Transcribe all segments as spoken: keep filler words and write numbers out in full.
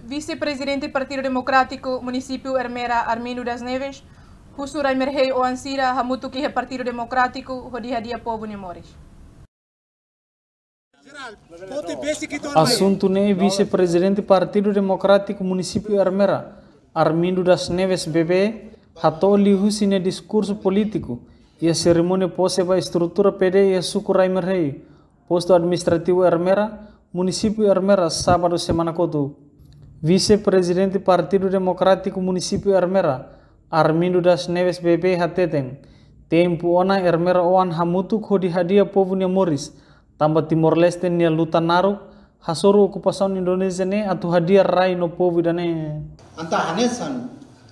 Vice-presidente Partido Democrático Município Ermera Armindo das Neves, Husura Emerhei Oansira Hamutu Kihe Partido Democrático Hodi Hadia Povo Nemores. Assunto ne Vice-presidente Partido Democrático Município Ermera Armindo das Neves B B hatoli husine discurso político e a cerimônia poseba estrutura P D e a Sucura Emerhei posto administrativo Ermera Município Ermera sábado semana kotu. Vice-presidente Partido Democrático Município Ermera Armindo das Neves B B hateten tempo ona Ermera oan hamutu hodi hadia povo Nemores tambah Timor Leste nia Lutanaru hasoro okupação Indonesia ne atu hadia rai no povo dane anta hanesan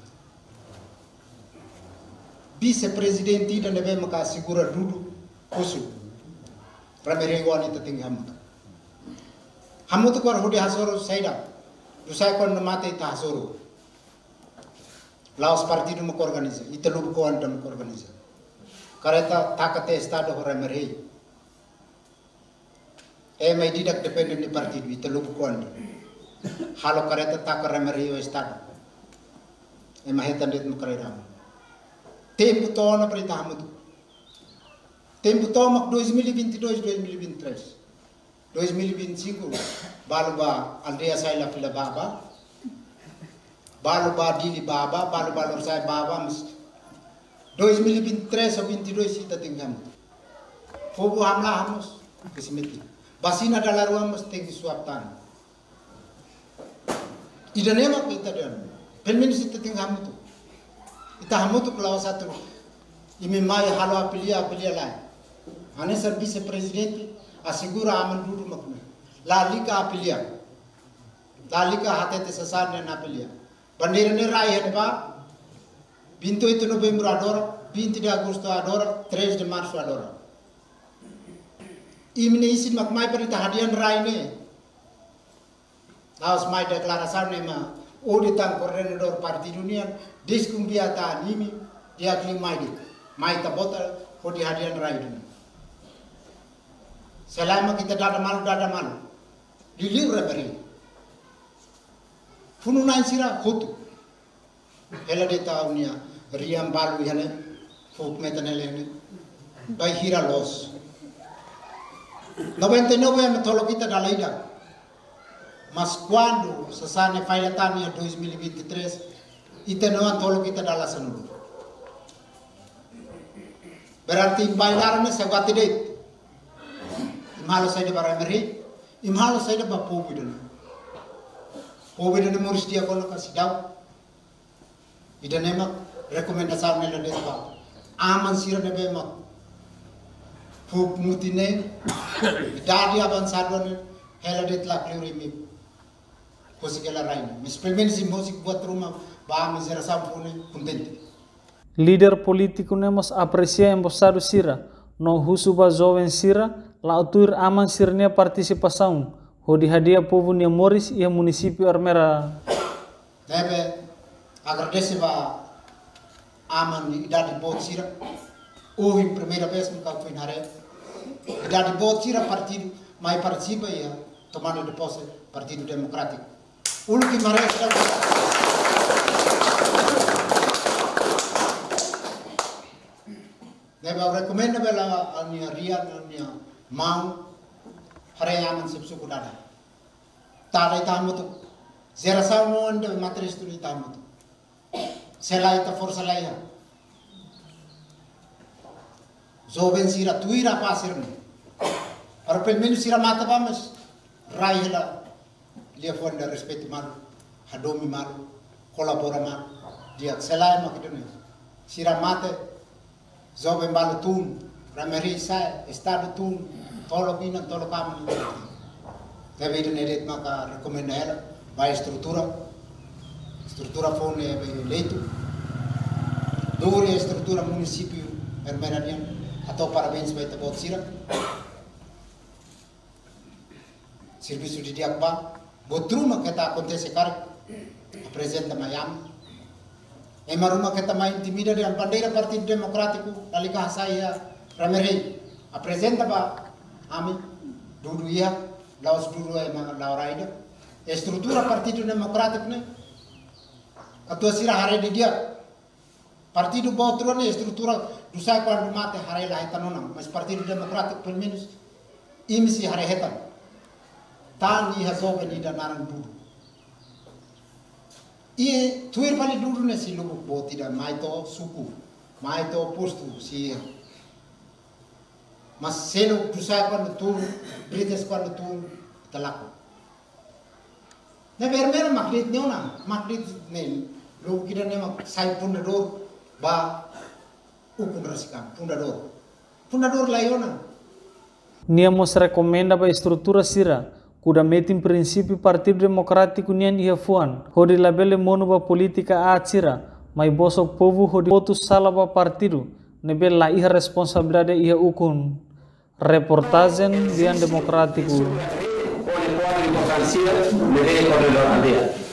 vice-presidente da nebe maka segura dudu kusu ramere wani tating hamutu hamutu kor hodi hasoro saida dusai kon mate ta hasoro laos partido mo organiza italu ko andam ko organiza kareta takate estado ramere e mai didak dependen di partido italu ko andam halo kareta tak ramere o estado e mahetan det mo karera tempo tono perintah hamutu tempo tomak dois mil e vinte e dois dois mil e vinte e três dois mil e vinte e cinco baluba aldea saila pila baba baluba dili baba baluba lorsai baba dois mil e vinte e três ou vinte e dois kita tinggal fogo hamla hamos kesimiti basina dalar hamos tengi suaptan idanema kita dan pelmin kita tinggal hamutu kita hamutu kalau satu imi mai halo apilia apilia lain ane ser vice-presidente assegura aman dulu makna la liga apilia la liga hatete sasar na apilia bandera ne rai hen ba bintu itu novembro adora vinte de agosto adora três de março adora imne isin mak mai perita hadian rai ne laos mai deklarasi ne ma auditan coordenador partido unian discumbiata nimi dia klimai di mai tabota hodi hadian rai ne selama kita dada malu dada malu diliur beri fununan sira hutu hela de taunia riam balu hane fuk metanele ne bai hira los noventa e nove é metolo kita dalaida mas quando sasane failatania dois mil e vinte e três itenoan tolo kita dala sanulu berarti bailarne sagati det imhalo saida barameri imhalo saida ba povo dana povo dana moris dia kono kasidau idanema rekomendasi nela desba aman sira nebe mak fuk mutine dadi avançado ne hela det la plurimi kosikela rain mis premensi musik buat rumah ba misera sampune contente líder político nemos aprecia embosado sira no husuba jovem sira la autor aman sirnia participação hodi hadia povo Nemores e município Ermera deve agradecer ba aman idade bot sira ou em primeira vez no campo inare idade bot sira partido mai participa ia tomando de posse Partido Democrático última vez deve recomenda bela ania ria ania mau harayaman sepsuku dada tada itamutu zera samo ande matres tu itamutu selai ta força laia jovem sira tuira pasirne para pelo menos sira mata vamos raila lia fonda respeito malu hadomi malu colabora malu dia selai makidone sira mata jovem malu tun rameri sai estado tun tolo pina tolo kam deve ir nedet maka recomenda ela vai estrutura estrutura fone eleito dure estrutura município Ermeranian atau parabéns vai te bot sira serviço de diakba botruma que tá acontece cara apresenta Miami e maruma que tá mais intimida de bandeira Partido Democrático dali ka saya Ramerei apresenta ba ami dulu ya laos dulu e ma lauraida estrutura Partido Democrático né atua sira hare de dia Partido Botro né estrutura do sai quando mate hare la hetanona mas Partido Democrático pelo menos imsi hare hetan tan i hazobe ni danaran budu i tuir pali dulu ne si lubuk boti dan maito suku maito postu si mas seno do sai quando tu brites quando tu talaku na vermelho maklit ne ona maklit ne lo kira ne mak sai fundador ba ukun rasikan fundador fundador layona Niamos recomenda ba estrutura sira kuda metin prinsípio Partido Democrático nian ia fuan hodi labele monu ba politika a sira mai bosok povo hodi votu sala ba partido nebe la iha responsabilidade ia ukun reportagen dian Democrático Koalisi Koalisi Koalisi